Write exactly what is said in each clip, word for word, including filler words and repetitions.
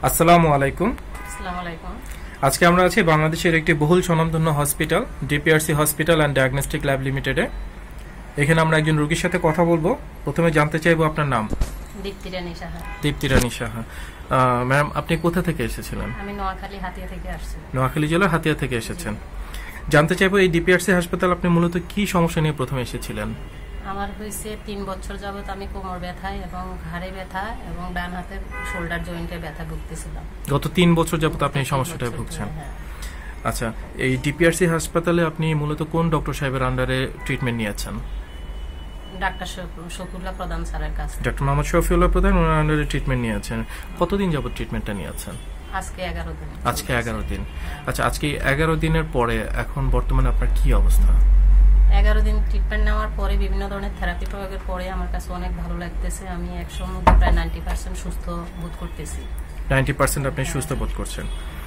আসসালামু আলাইকুম। আসসালামু আলাইকুম। আজকে আমরা আছি বাংলাদেশের একটি বহুল স্বনামধন্য hospital DPRC hospital and diagnostic lab লিমিটেডে। এখানে আমরা একজন রোগীর সাথে কথা বলবো। প্রথমে জানতে চাইবো আপনার নাম। দীপ্তি রানী সাহা। দীপ্তি রানী সাহা। ম্যাম, আপনি কোথা থেকে এসেছিলেন? আমি নোয়াখালী হাতিয়া থেকে আসছি। নোয়াখালী জেলার হাতিয়া থেকে এসেছেন। জানতে চাইবো এই ডিপিআরসি হাসপাতাল আপনি মূলত কি সমস্যা নিয়ে প্রথমে এসেছিলেন? আমার হয়েছে তিন বছর যাবত আমি কোমর ব্যথা এবং ঘাড়ে ব্যথা এবং ডান হাতের শোল্ডার জয়েন্টে ব্যথা ভুগতেছিলাম। গত তিন বছর যাবত আপনি এই সমস্যাটায় ভুগছেন। আচ্ছা, এই ডিপিআরসি হাসপাতালে আপনি মূলত কোন ডক্টর সাহেবের আন্ডারে ট্রিটমেন্ট নিয়েছেন? ডাক্তার শফিউল্লাহ প্রধান স্যারের কাছে। ডক্টর মোহাম্মদ শফিউল্লাহ প্রধান ওনার আন্ডারে ট্রিটমেন্ট নিয়েছেন। কতদিন যাবত ট্রিটমেন্টটা নিয়েছেন? আজকে এগারো দিন। আজকে এগারো দিন। আচ্ছা, আজকে এগারো দিনের পরে এখন বর্তমানে আপনার কি অবস্থা? এগারো দিন ট্রিটমেন্ট নেওয়ার পরে বিভিন্ন ধরনের থেরাপি প্রয়োগের পরে আমার কাছে অনেক ভালো লাগতেছে। আমি একশোর মধ্যে প্রায় নাইনটি পার্সেন্ট সুস্থ বোধ করতেছি। নাইনটি পার্সেন্ট আপনি সুস্থ বোধ করছেন।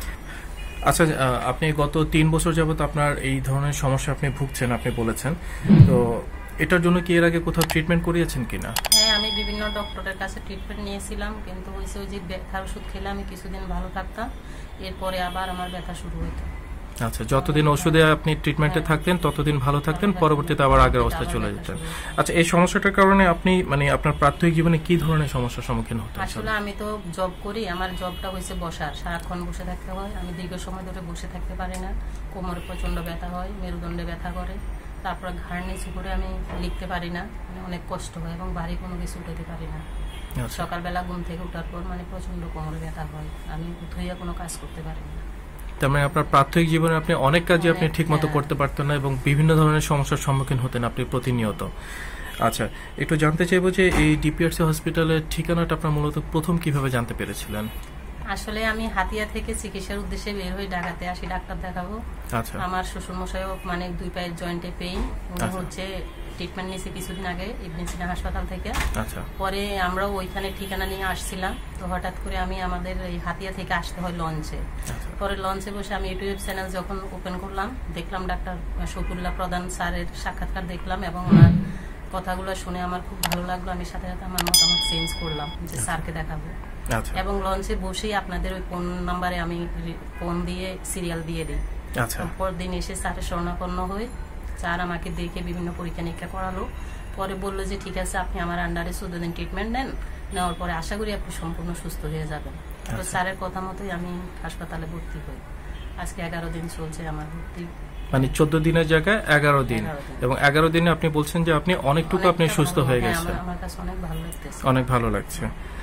আচ্ছা, আপনি গত তিন বছর যাবত আপনার এই ধরনের সমস্যা আপনি ভুগছেন আপনি বলেছেন, তো এটার জন্য কি এর আগে কোথাও ট্রিটমেন্ট করিয়েছেন কিনা? হ্যাঁ, আমি বিভিন্ন ডক্টরের কাছে ট্রিটমেন্ট নিয়েছিলাম, কিন্তু হয়েছে ওই যে ব্যথার ওষুধ খেলে আমি কিছুদিন ভালো থাকতাম, এরপরে আবার আমার ব্যথা শুরু হইতো। আচ্ছা, যতদিন ওষুধে আপনি ট্রিটমেন্টে থাকতেন ততদিন ভালো থাকতেন, পরবর্তীতে আবার আগের অবস্থায় চলে যেতেন। আচ্ছা, এই সমস্যাটার কারণে আপনি মানে আপনার প্রাত্যহিক জীবনে কি ধরনের সমস্যার সম্মুখীন হতেন? আসলে আমি তো জব করি, আমার জবটা হয়েছে বসার, সারাক্ষণ বসে থাকতে হয়। আমি দীর্ঘ সময় ধরে বসে থাকতে পারি না, কোমরে প্রচন্ড ব্যথা হয়, মেরুদণ্ডে ব্যথা করে, তারপর ঘাড় নিচু করে আমি লিখতে পারি না, মানে অনেক কষ্ট হয় এবং ভারী কোনো কিছু উঠাতে পারি না। সকালবেলা ঘুম থেকে ওঠার পর মানে প্রচন্ড কোমরে ব্যথা হয়, আমি ধুইয়া কোনো কাজ করতে পারি না। তার মানে আপনার প্রাথমিক জীবনে আপনি অনেক কাজই আপনি ঠিক মতো করতে পারতেন না এবং বিভিন্ন ধরনের সমস্যার সম্মুখীন হতেন আপনি প্রতিনিয়ত। আচ্ছা, একটু জানতে চাইবো যে এই ডিপিআরসি হসপিটালের ঠিকানাটা আপনার মূলত প্রথম কিভাবে জানতে পেরেছিলেন? আসলে আমি হাতিয়া থেকে চিকিৎসার উদ্দেশ্যে বের হয়ে ঢাকাতে আসি ডাক্তার দেখাবো। আচ্ছা, আমার শ্বশুর মশাইও মানে দুই পায়ের জয়েন্টে পেইন, উনি হচ্ছে ট্রিটমেন্ট নিয়েছে কিছুদিন আগে ইবনে সিনা হাসপাতাল থেকে। আচ্ছা, পরে আমরাও ওইখানে ঠিকানা নিয়ে আসছিলাম, তো হঠাৎ করে আমি আমাদের এই হাতিয়া থেকে আসতে হয় লঞ্চে। পরে লঞ্চে বসে আমি ইউটিউব চ্যানেল যখন ওপেন করলাম, দেখলাম ডাক্তার শফিউল্লাহ প্রধান স্যারের সাক্ষাৎকার দেখলাম এবং ওনার কথাগুলো শুনে আমার খুব ভালো লাগলো। আমি সাথে সাথে আমার মতামত চেঞ্জ করলাম যে স্যারকে দেখাবো, এবং লঞ্চে বসেই আপনাদের ওই ফোন নাম্বারে আমি ফোন দিয়ে সিরিয়াল দিয়ে দিই। পরদিন এসে স্যারের শরণাপন্ন হয়ে স্যার আমাকে দেখে বিভিন্ন পরীক্ষা নিরীক্ষা করালো, পরে বললো যে ঠিক আছে, আপনি আমার আন্ডারে চোদ্দ দিন ট্রিটমেন্ট নেন, নেওয়ার পরে আশা করি আপনি সম্পূর্ণ সুস্থ হয়ে যাবেন। তো স্যারের কথা মতোই আমি হাসপাতালে ভর্তি হই। আজকে এগারো দিন চলছে আমার ভর্তি, মানে চোদ্দ দিনের জায়গায় এগারো দিন, এবং এগারো দিনে আপনি বলছেন যে আপনি অনেকটুকু আপনি সুস্থ হয়ে গেছেন। আমার কাছে অনেক ভালো লাগতেছে। অনেক ভালো লাগছে।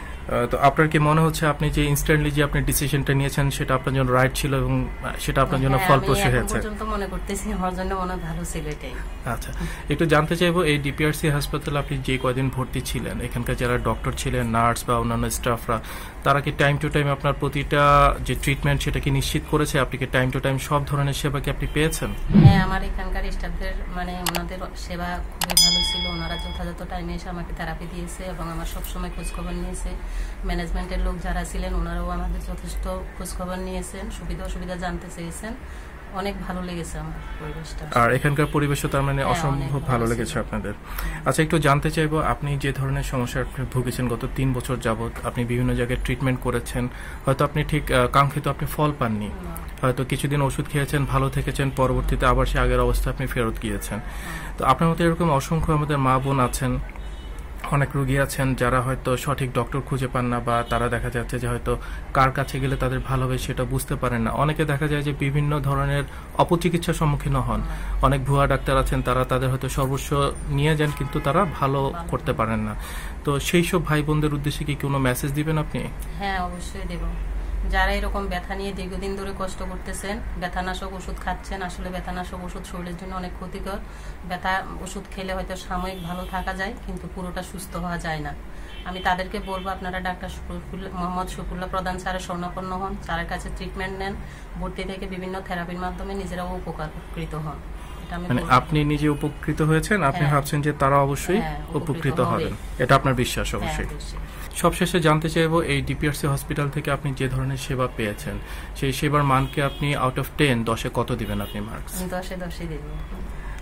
তো আপনার কি মনে হচ্ছে আপনি যে ইনস্ট্যান্টলি যে আপনি ডিসিশনটা নিয়েছেন সেটা আপনার জন্য রাইট ছিল এবং সেটা আপনার জন্য ফলপ্রসূ হয়েছে? আমি এখন মনে করতেছি আমার জন্য মনে ভালো ছিল এটাই। আচ্ছা, একটু জানতে চাইবো এই ডিপিআরসি হাসপাতালে আপনি যে কয়দিন ভর্তি ছিলেন, এখানকার যারা ডক্টর ছিলেন, নার্স বা অন্যান্য স্টাফরা, তারা কি টাইম টু টাইম আপনার প্রতিটা যে ট্রিটমেন্ট সেটা কি নিশ্চিত করেছে? আপনি কি টাইম টু টাইম সব ধরনের সেবা কি আপনি পেয়েছেন? হ্যাঁ, আমার এখানকার স্টাফদের মানে ওনাদের সেবা খুবই ভালো ছিল। ওনারা যথাযথ টাইমে এসে আমাকে থেরাপি দিয়েছে এবং আমার সবসময় খোঁজখবর নিয়েছে। ম্যানেজমেন্টের লোক যারা ছিলেন ওনারাও আমাদের যথেষ্ট খোঁজখবর নিয়েছেন, সুবিধা অসুবিধা জানতে চেয়েছেন। অনেক ভালো লেগেছে আমার পরিবেশটা। আর এখানকার পরিবেশও তার মানে অসম্ভব ভালো লেগেছে আপনাদের। আচ্ছা, একটু জানতে চাইবো আপনি যে ধরনের সমস্যার ভুগেছেন গত তিন বছর যাবত, আপনি বিভিন্ন জায়গায় ট্রিটমেন্ট করেছেন, হয়তো আপনি ঠিক কাঙ্ক্ষিত আপনি ফল পাননি, হয়তো কিছুদিন ওষুধ খেয়েছেন, ভালো থেকেছেন, পরবর্তীতে আবার সে আগের অবস্থা আপনি ফেরত গিয়েছেন। তো আপনার মতো এরকম অসংখ্য আমাদের মা বোন আছেন, অনেক রোগী আছেন যারা হয়তো সঠিক ডক্টর খুঁজে পান না, বা তারা দেখা যাচ্ছে যে হয়তো কার কাছে গেলে তাদের ভালো হবে সেটা বুঝতে পারেন না। অনেকে দেখা যায় যে বিভিন্ন ধরনের অপচিকিৎসার সম্মুখীন হন। অনেক ভুয়া ডাক্তার আছেন, তারা তাদের হয়তো সর্বস্ব নিয়ে যান কিন্তু তারা ভালো করতে পারেন না। তো সেই সব ভাই বোনদের উদ্দেশ্যে কি কোনো মেসেজ দিবেন আপনি? হ্যাঁ, অবশ্যই দেব। যারা এরকম ব্যথা নিয়ে দীর্ঘদিন ধরে কষ্ট করতেছেন, ব্যথানাশক ওষুধ খাচ্ছেন, আসলে ব্যথানাশক ওষুধ শরীরের জন্য অনেক ক্ষতিকর। ব্যথা ওষুধ খেলে হয়তো সাময়িক ভালো থাকা যায়, কিন্তু পুরোটা সুস্থ হওয়া যায় না। আমি তাদেরকে বলবো আপনারা ডাক্তার মোহাম্মদ শফিউল্লাহ প্রধান স্যারের শরণাপন্ন হন, স্যারের কাছে ট্রিটমেন্ট নেন, ভর্তি থেকে বিভিন্ন থেরাপির মাধ্যমে নিজেরাও উপকৃত হন। মানে আপনি নিজে উপকৃত হয়েছেন, আপনি ভাবছেন যে তারা অবশ্যই উপকৃত হবেন, এটা আপনার বিশ্বাস? অবশ্যই। সবশেষে জানতে চাইবো এই ডিপিআরসি হসপিটাল থেকে আপনি যে ধরনের সেবা পেয়েছেন সেই সেবার মানকে আপনি আউট অফ টেন দশে কত দিবেন আপনি মার্কস? দশে দশে দিব।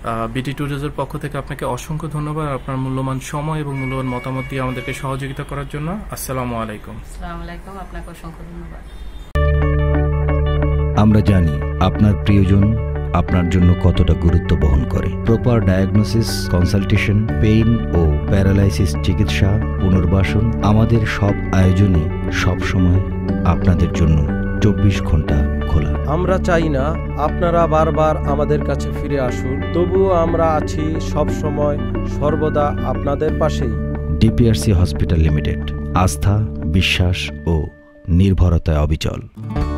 বিডি ট্যুরিজমের পক্ষ থেকে আপনাকে অসংখ্য ধন্যবাদ আপনার মূল্যবান সময় এবং মূল্যবান মতামত দিয়ে আমাদেরকে সহযোগিতা করার জন্য। আসসালামু আলাইকুম। আসসালামু আলাইকুম, আপনাকে অসংখ্য ধন্যবাদ। আমরা জানি আপনার প্রিয়জন আপনার জন্য কতটা গুরুত্ব বহন করে। প্রপার ডায়াগনোসিস, কনসালটেশন, পেইন ও প্যারালাইসিস চিকিৎসা, পুনর্বাসন, আমাদের সব আয়োজনে সবসময় আপনাদের জন্য চব্বিশ ঘন্টা খোলা। আমরা চাই না আপনারা বারবার আমাদের কাছে ফিরে আসুন, তবুও আমরা আছি সব সময় সর্বদা আপনাদের পাশেই। ডিপিআরসি হসপিটাল লিমিটেড, আস্থা, বিশ্বাস ও নির্ভরতায় অবিচল।